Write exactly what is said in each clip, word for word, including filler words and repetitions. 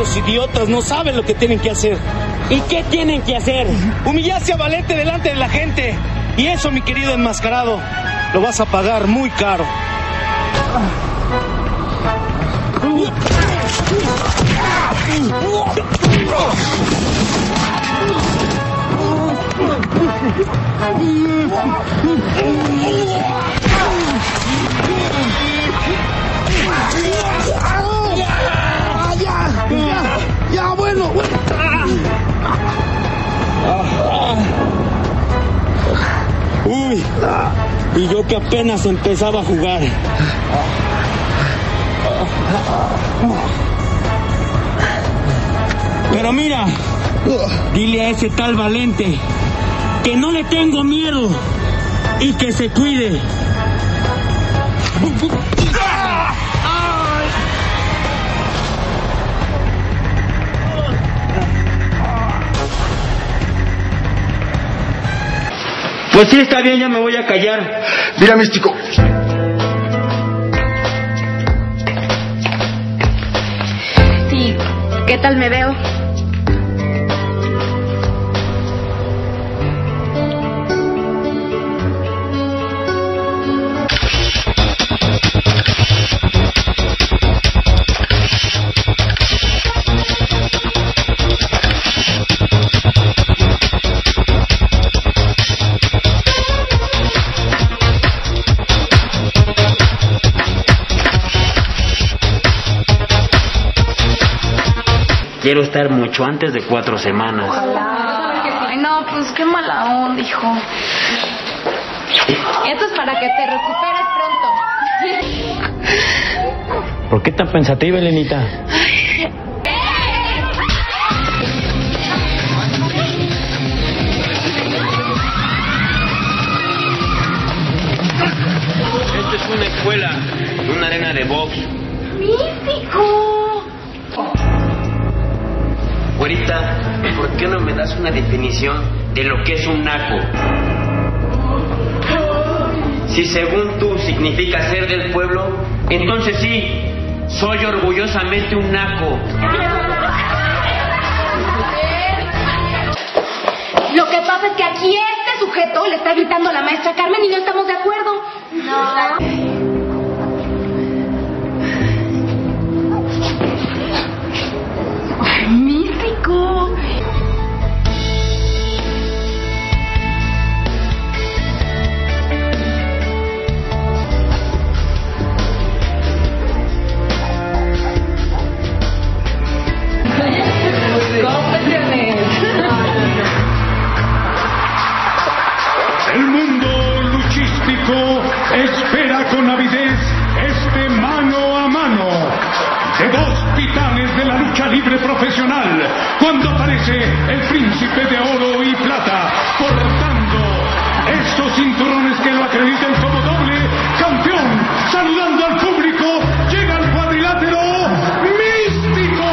Estos idiotas no saben lo que tienen que hacer. ¿Y qué tienen que hacer? Humillarse a Valente delante de la gente. Y eso, mi querido enmascarado, lo vas a pagar muy caro. Ya, ya, ya, bueno, bueno. Uy, y yo que apenas empezaba a jugar. Pero mira, dile a ese tal Valente que no le tengo miedo y que se cuide. Pues sí, está bien, ya me voy a callar. Mira, Místico. Sí, ¿qué tal me veo? Quiero estar mucho antes de cuatro semanas. Ay, no, pues qué mala onda, hijo. Esto es para que te recuperes pronto. ¿Por qué tan pensativa, Elenita? Esto es una escuela, una arena de box. ¡Místico! Güerita, ¿por qué no me das una definición de lo que es un naco? Si según tú significa ser del pueblo, entonces sí, soy orgullosamente un naco. Lo que pasa es que aquí este sujeto le está gritando a la maestra Carmen y no estamos de acuerdo. No. ¡Místico! El mundo luchístico espera con avidez este mano a mano de dos titanes de la lucha libre profesional, cuando aparece el príncipe de oro y plata, portando estos cinturones que lo acreditan como doble campeón, saludando al público, llega el cuadrilátero Místico.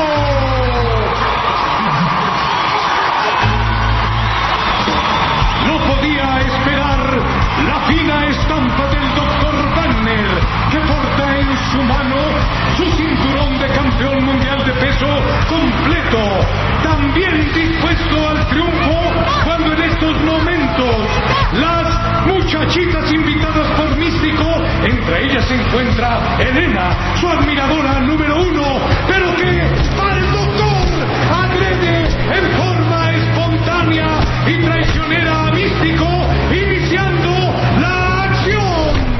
No podía esperar la fina estampa del doctor Wagner, que porta en su mano su cinturón de campeón mundial de peso completo, también dispuesto al triunfo cuando en estos momentos las muchachitas invitadas por Místico, entre ellas se encuentra Elena, su admiradora número uno, pero que al doctor agrede en forma espontánea y traicionera a Místico, iniciando la acción.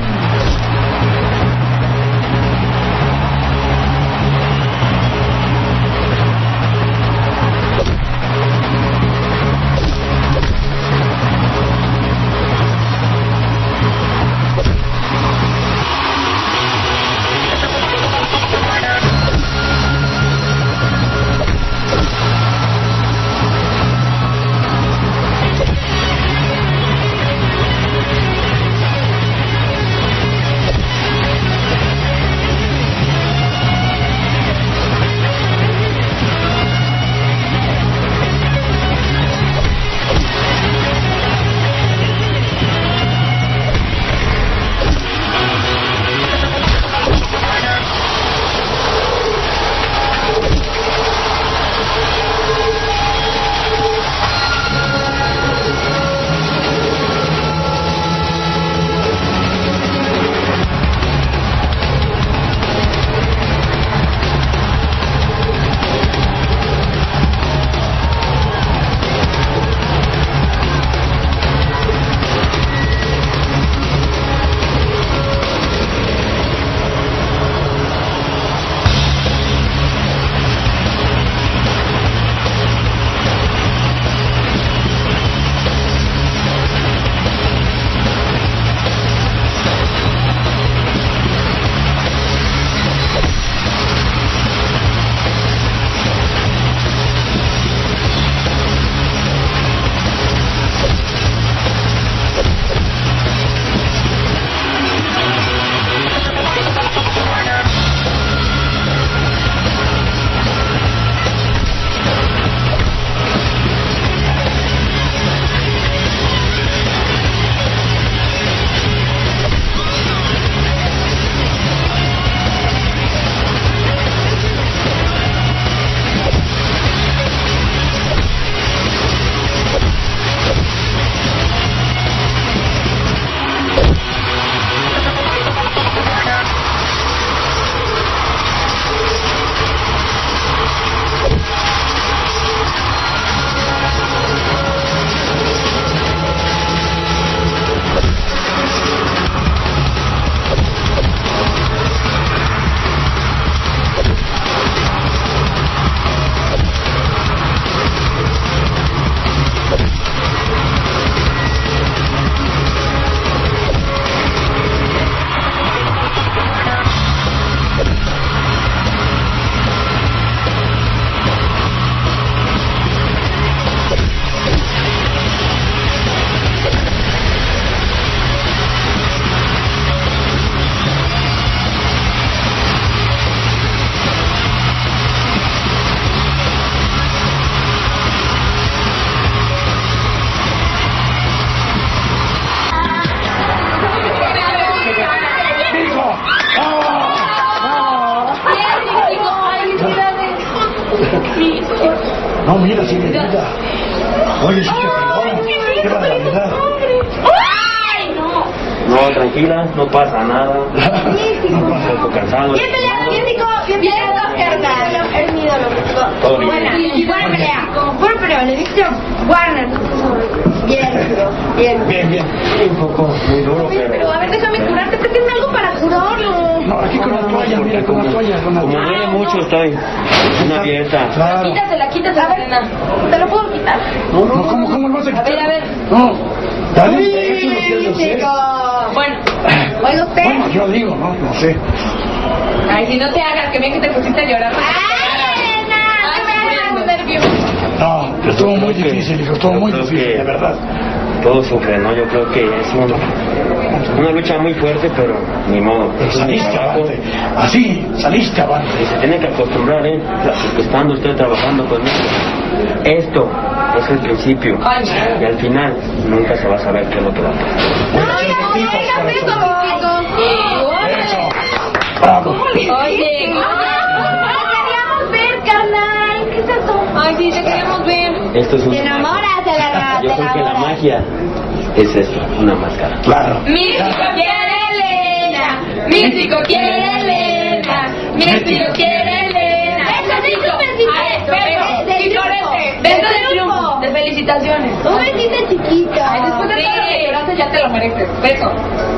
No, mira, sí, mira. Oye, sí te pegó. Qué barbaridad. ¡Ay, no! No, tranquila, no pasa nada. No pasa. Estoy cansado. Bien peleado, bien Nico, bien peleado, carnal. Eres mi ídolo, Nico. Todo bien. Buena, buena pelea. Buena pelea, le diste Warner. Bien, bien. Bien, bien. Un poco muy duro, Pero pero... a ver, déjame curarte, te tengo algo para curarlo. No, aquí con la toalla, mira, con la toalla, con la Como toalla. duele mucho, estoy una fiesta. Claro. Quítatela, quítatela, nena. ¿Te lo puedo quitar? No, no, ¿cómo, cómo lo vas a quitar? A ver, a ver. No. Dale, eso no quiero hacer. Bueno, oiga usted. Bueno, yo digo, no, no sé. Ay, si no te hagas, que ven que te pusiste a llorar. ¡Ay, nena! No me hagas nervioso. No, pero estuvo muy difícil, hijo, estuvo Yo muy creo difícil, que- de verdad. Todos sufren, ¿no? Yo creo que es un- una lucha muy fuerte, pero ni modo. Pero Es mi saliste trabajo. avante. Así, saliste avante. Y se tiene que acostumbrar, ¿eh? Estando usted trabajando conmigo. Esto es el principio. Ay, Y al final nunca se va a saber qué es lo que va a pasar. Voy a hacer no besitos, digas eso, corazón. Nico. Eso. Bravo. Oye, te queríamos ver, carnal. ¿Qué es eso? Ay, sí, te queremos ver. Esto es un... Te enamoras de la Yo creo que la magia es esto, una máscara. Claro. Místico quiere Elena, Místico quiere Elena, Místico quiere Elena. Eso sí, un besito. Beso, y con este, beso de triunfo. De felicitaciones. Un besito chiquito. Ay, después de todo lo que lloraste ya te lo mereces. Beso.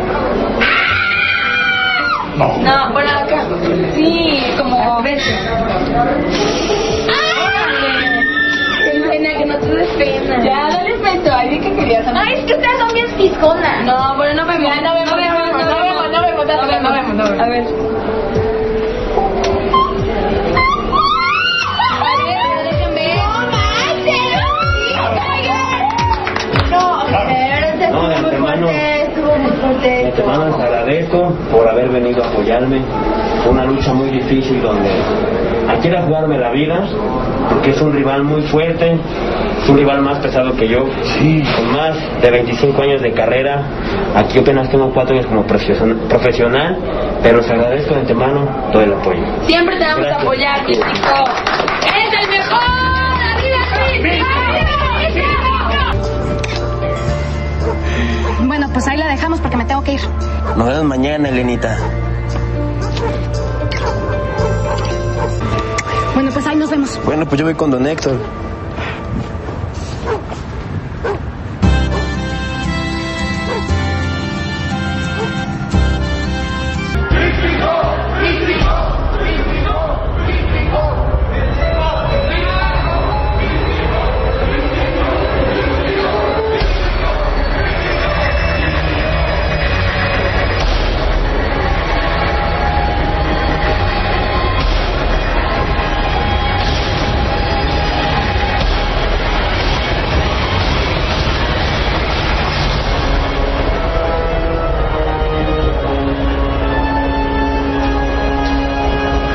No. No, bueno, acá. Sí, como beso. Pena, que no te des pena. Ya, dale beso. Ay, vi que querías. Ay, es que ustedes son bien fisconas. No, bueno, no vemos. Ya, no vemos, no vemos, no vemos, no vemos, no vemos, no vemos, no vemos. A ver. A ver, déjenme. No manches. No, pero No, de antemano, estuvo muy fuerte. de antemano les agradezco por haber venido a apoyarme. Fue una lucha muy difícil donde aquí era jugarme la vida, porque es un rival muy fuerte, es un rival más pesado que yo, Sí. con más de veinticinco años de carrera. Aquí apenas tengo cuatro años como profesion- profesional, pero les agradezco de antemano todo el apoyo. Siempre te vamos a Gracias. apoyar, Místico. ¡Es el mejor! ¡Arriba, Místico! Bueno, pues ahí la dejamos porque me tengo que ir. Nos vemos mañana, Elenita. Bueno, pues ahí nos vemos. Bueno, pues yo voy con don Héctor.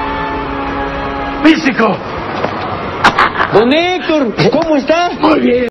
Místico. Don Héctor, ¿cómo está? Muy bien.